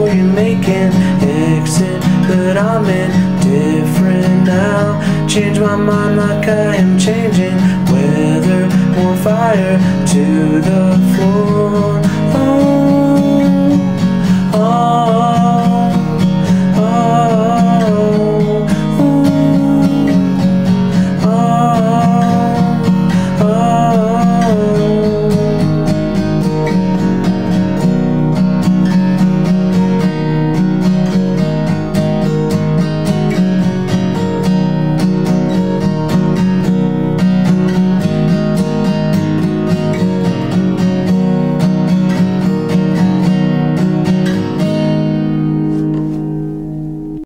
before you make an exit, but I'm indifferent now. Change my mind like I am changing weather, more fire to the floor.